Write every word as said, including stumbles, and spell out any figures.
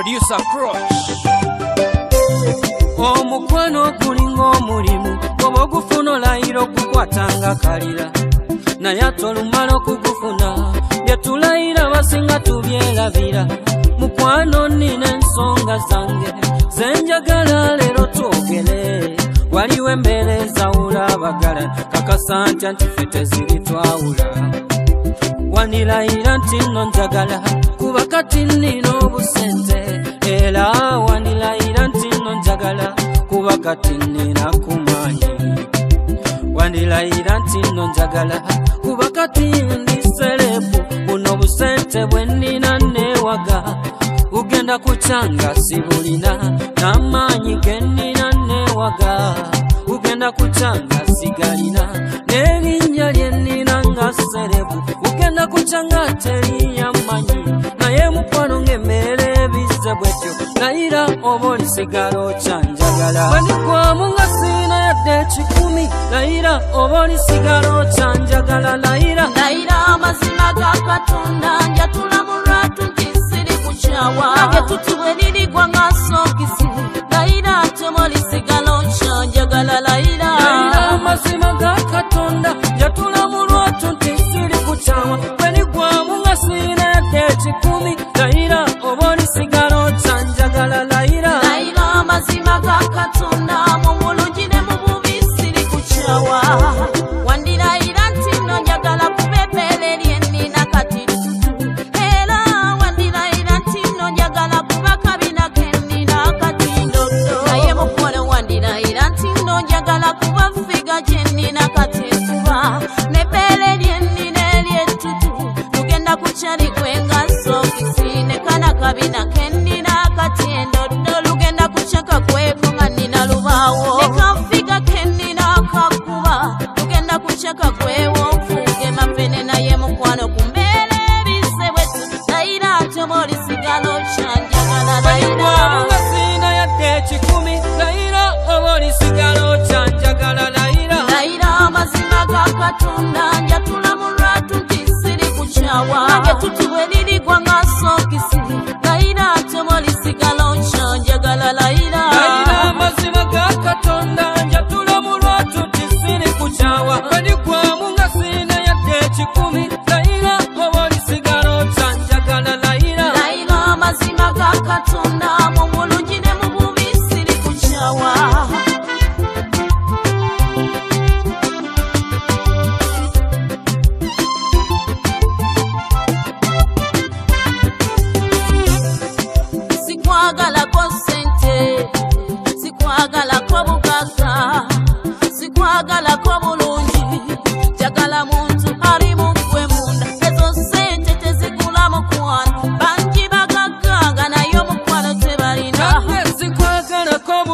Producer Crush. Omukwano gulinga omulimu oba ogufuna olayira okukwatanga kalira naye ate olumala okugufuna bye tulayira basinga tubyerabira. Mukwano nina ensonga zange zenjagala leero twogere. Waliwo embeera ezawula abagala kakasa ntya nti ffe teziri twawula. Wandilayira nti nno njagala kuba kati nina obusente, era wandilayira nti nno njagala kuba kati nina kumanyi. Wandilayira nti nno njagala kuba kati ndi serebu, buno busente bwe nina newaga ugenda kukyanga sibulina, n'amaanyi ge nina newaga ugenda kukyanga sigalina, n'erinnya lye nina nga serebu ugenda kukyanga teriyamanyi. Naye mukwano ng'emmeera ebize bwetyo layira oba olisigala okyanjagala. Bwenikwamu nga siina yadde ekikumi layira oba olisigala okyanjagala. Layira layira amazima ga Katonda njatula mu lwatu nti siri kukyawa, nange tuti bwe lirigwa nga sookisi layira ate oba olisigala okyanjagala. Layira layira amazima ga Katonda njatula mu lwatu nti siri kukyawa, bwenikwamu nga siina yadde ekikumi layira oba olisigala okyanjagala. Layira layira amazima ga Katonda mu bulungi ne mu bubi siri kukyawa. Wandilayira nti nno njagala kuba ebbeere lye nnina kati tutu, era wandilayira nti nno njagala kuba kabina ke nnina kati ndoddo. Naye mukwano wandilayira nti nno njagala kuba figa gye nnina kati enkuba, n'ebbeere lye nnina eryettutu lugenda kukyarigwenga sookisi, ne kana kabina ke nnina kati endoddo lugenda kukyaka kweko nga nnina lubaawo, ne kafiga ke nnina kakuba lugenda kukyaka kwewo nfuuge mafene. Naye mukwano ku mbeera ebize bwetu layira ate oba olisigala okyanjagala. bwenikwamu nga siina yadde ekikumi layira oba olisigala okyanjagala. Layira layira amazima ga Katonda njatula mu lwatu nti siri kukyawa, nange tuti bwe lirigwa nga sookisi layira ate oba olisigala okyanjagala. Layira layira amazima ga Katonda njatula mu lwatu nti siri kukyawa, bwenikwamu nga siina yadde ekikumi layira oba olisigala okyanjagala. Layira layira amazima ga Katonda mu bulungi ne mu bubi siri kukyawa. Sikwagalako sente, sikwagalako bugagga, sikwagalako bulungi, njagala muntu ali mu ggwe munda. Ezo sente tezigula mukwano, bangi bagagga nga naye omukwano tebalina. nange sikwagalako